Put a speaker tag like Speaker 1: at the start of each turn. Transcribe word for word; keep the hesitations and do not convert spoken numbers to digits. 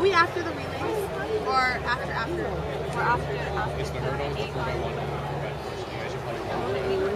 Speaker 1: we after the relays? Or after after?
Speaker 2: We're after after.
Speaker 3: It's the hurdles, the four by one, and the four by four. So you guys should probably